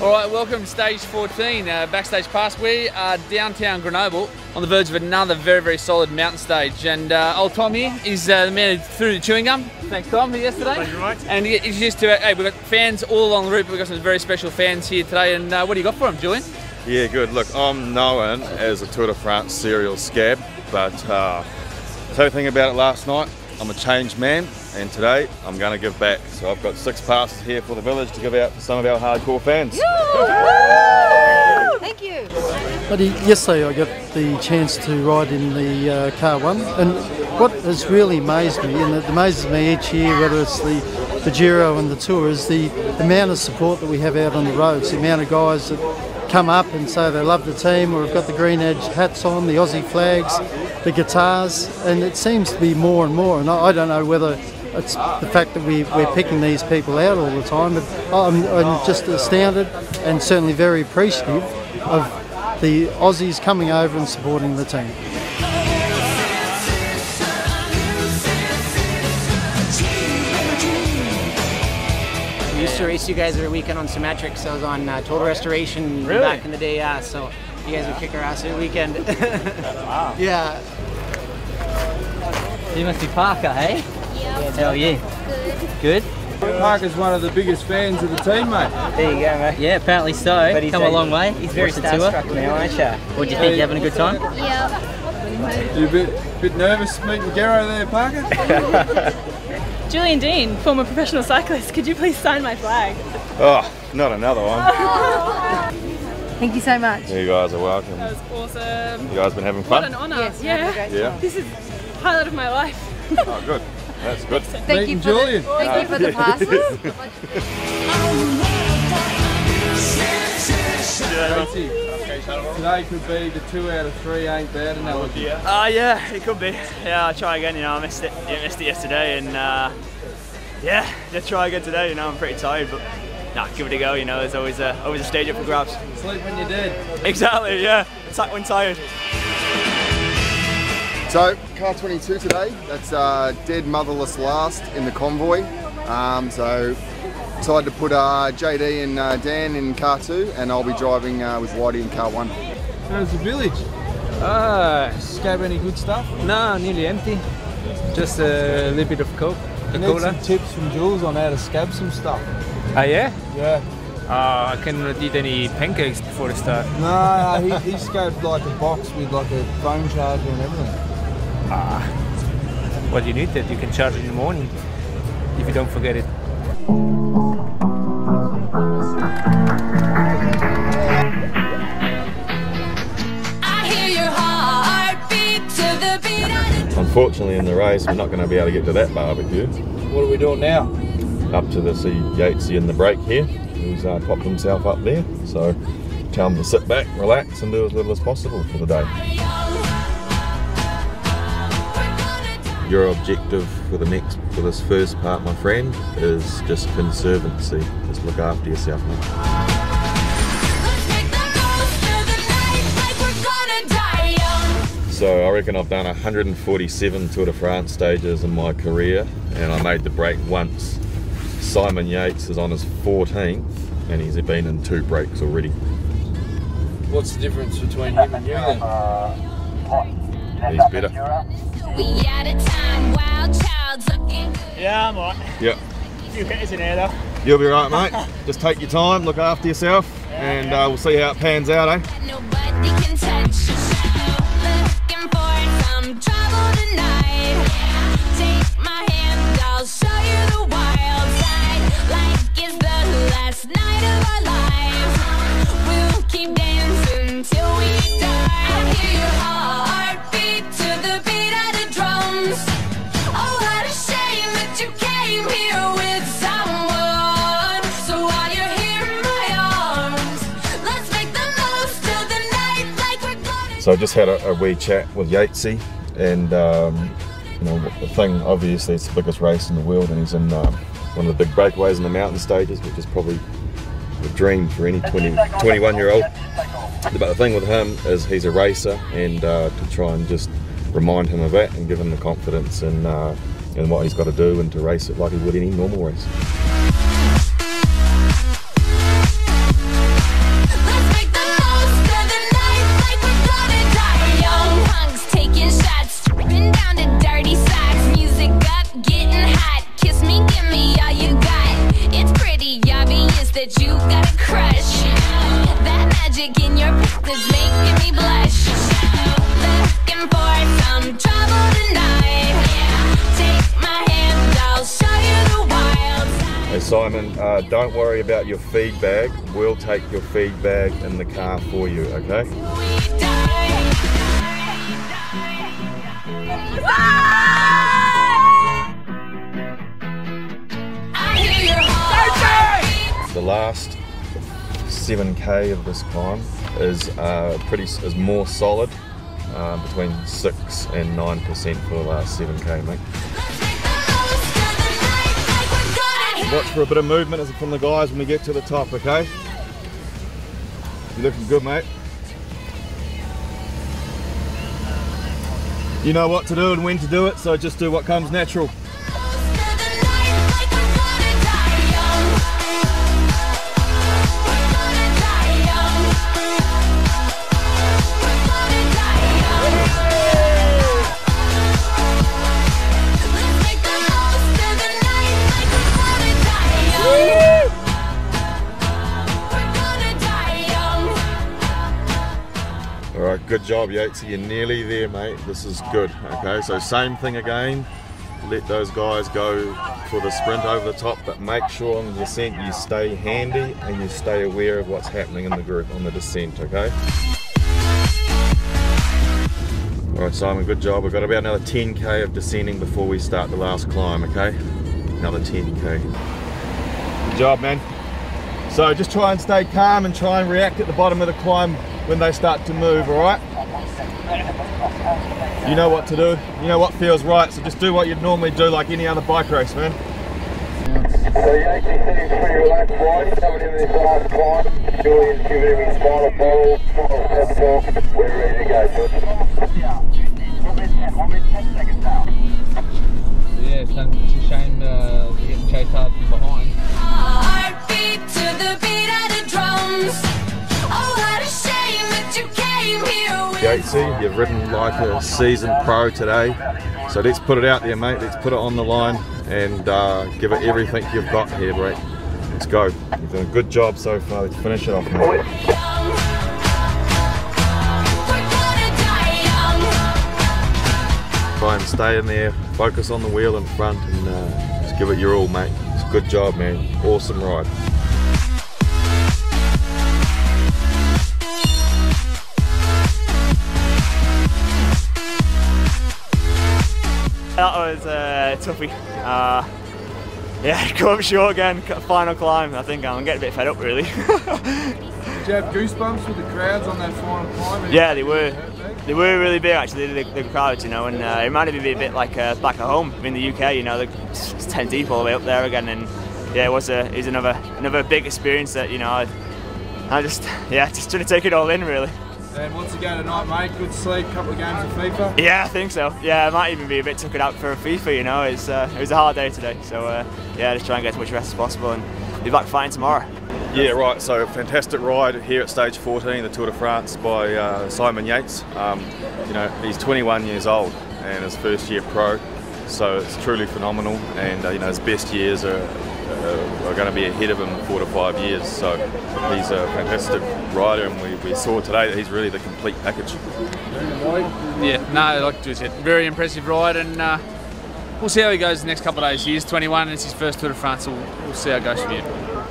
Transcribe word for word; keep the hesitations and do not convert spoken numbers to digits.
Alright, welcome to stage fourteen, uh, Backstage Pass. We are downtown Grenoble on the verge of another very, very solid mountain stage. And uh, old Tom here is uh, the man who threw the chewing gum. Thanks, Tom, for yesterday. Thank you, mate. And he's used to, hey, we've got fans all along the route, but we've got some very special fans here today. And uh, what do you got for them, Julian? Yeah, good. Look, I'm known as a Tour de France serial scab, but uh, the thing about it last night, I'm a changed man, and today I'm going to give back. So I've got six passes here for the village to give out to some of our hardcore fans. Thank you. But yesterday I got the chance to ride in the uh, car one, and what has really amazed me, and it amazes me each year, whether it's the, the Giro and the Tour, is the amount of support that we have out on the roads, the amount of guys that come up and say they love the team, or have got the GreenEDGE hats on, the Aussie flags, the guitars, and it seems to be more and more. And I, I don't know whether it's the fact that we, we're picking these people out all the time, but I'm, I'm just astounded and certainly very appreciative of the Aussies coming over and supporting the team. I used to race you guys every weekend on Symmetrics. I was on uh, Total Restoration really? back in the day, yeah, so you guys would kick our ass every weekend. Wow. Yeah. You must be Parker, hey? Yep. How are you? Good. Good. Parker's one of the biggest fans of the team, mate. There you go, mate. Yeah, apparently so. But he's Come a, a long way. He's very Watched the tour. starstruck now, aren't you? What do you think? You having a good time? Yep. You a bit, bit nervous meeting Garrow there, Parker? Julian Dean, former professional cyclist, could you please sign my flag? Oh, not another one. Thank you so much. You guys are welcome. That was awesome. You guys been having What fun? an honour. Yes, yeah. Yeah. This is highlight of my life. Oh, good. That's good. Thank you, Meeting for Julian. The, thank you for the passes. Today could be the two out of three, ain't bad enough. Uh, yeah, it could be. Yeah, I'll try again, you know, I missed it, yeah, missed it yesterday, and uh, yeah, let's try again today, you know, I'm pretty tired, but nah, give it a go, you know, there's always a, always a stage up for grabs. Sleep when you're dead. Exactly, yeah, attack when tired. So, car twenty-two today, that's uh, dead motherless last in the convoy. Um, so, decided to put uh, J D and uh, Dan in car two, and I'll be driving uh, with Whitey in car one. How's the village? Ah, Scab any good stuff? no, nearly empty. Just a little bit of coke. I need some tips from Jules on how to scab some stuff. Ah, yeah? Yeah. Uh, I cannot eat any pancakes before the start. No, no he, he scabbed like a box with like a phone charger and everything. Ah, what do you need that? You can charge it in the morning if you don't forget it. Unfortunately, in the race, we're not going to be able to get to that barbecue. What are we doing now? Up to the see Yatesy in the break here, who's uh, popped himself up there. So tell him to sit back, relax, and do as little as possible for the day. Your objective for the next, for this first part, my friend, is just conservancy. Just look after yourself, mate. So I reckon I've done one hundred forty-seven Tour de France stages in my career, and I made the break once. Simon Yates is on his fourteenth, and he's been in two breaks already. What's the difference between him and you then? He's better. Yeah, I'm alright. Yep. A few hitters in here though. You'll be right, mate. Just take your time, look after yourself, and uh, we'll see how it pans out, eh? So I just had a, a wee chat with Yatesy, and um, you know, the thing, obviously it's the biggest race in the world, and he's in um, one of the big breakaways in the mountain stages, which is probably a dream for any twenty, twenty-one year old. But the thing with him is he's a racer, and uh, to try and just remind him of that and give him the confidence in, uh, in what he's got to do, and to race it like he would any normal race. that you got a crush. That magic in your is making me blush. Looking for some trouble tonight. Take my hand, I'll show you the wild side. Hey Simon, uh, don't worry about your feed bag. We'll take your feed bag in the car for you, okay? The last seven K of this climb is uh, pretty is more solid, uh, between six and nine percent for the last seven K, mate. Watch for a bit of movement from the guys when we get to the top, okay? You're looking good, mate. You know what to do and when to do it, so just do what comes natural. Alright, good job Yates, you're nearly there mate, this is good, okay, so same thing again, let those guys go for the sprint over the top, but make sure on the descent you stay handy and you stay aware of what's happening in the group on the descent, okay? Alright Simon, good job, we've got about another ten K of descending before we start the last climb, okay? Another ten K. Good job man. So just try and stay calm and try and react at the bottom of the climb when they start to move, alright? You know what to do, you know what feels right, so just do what you'd normally do like any other bike race, man. So Yates is sitting pretty relaxed, right? Coming in this last climb. Julian's giving him his final ball, final pep talk. We're ready to go, George. Yeah, it's a shame uh, to get chased hard from behind. Heartbeat to the beat of the drums. Oh, what a shame that you came here with. Yatesy, you've ridden like a seasoned pro today, so let's put it out there mate, let's put it on the line and uh, give it everything you've got here, mate. Let's go. You've done a good job so far, let's finish it off mate. Try and stay in there, focus on the wheel in front and uh, just give it your all mate. It's a good job man, awesome ride. That was a uh, toughie. Uh, yeah, come up short again, final climb. I think I'm getting a bit fed up really. Did you have goosebumps with the crowds on that final climb? Yeah, they were. They were really big actually, the, the crowds, you know, and uh, it reminded me a bit like uh, back at home in the U K, you know, it's ten deep all the way up there again, and yeah, it was a, it was another another big experience that, you know, I, I just, yeah, just trying to take it all in really. And what's it going tonight, mate? Good sleep, couple of games of FIFA? Yeah, I think so. Yeah, I might even be a bit took it out for FIFA, you know, it's, uh, it was a hard day today, so uh, yeah, just try and get as much rest as possible and be back fighting tomorrow. Yeah, right, so fantastic ride here at stage fourteen, the Tour de France by uh, Simon Yates. Um, you know, he's twenty-one years old and his first year pro, so it's truly phenomenal, and uh, you know, his best years are, uh, are going to be ahead of him in four to five years, so he's a fantastic rider, and we, we saw today that he's really the complete package. Yeah, no, like you said, very impressive ride, and uh, we'll see how he goes the next couple of days. He is twenty-one and it's his first Tour de France, so we'll, we'll see how it goes from here.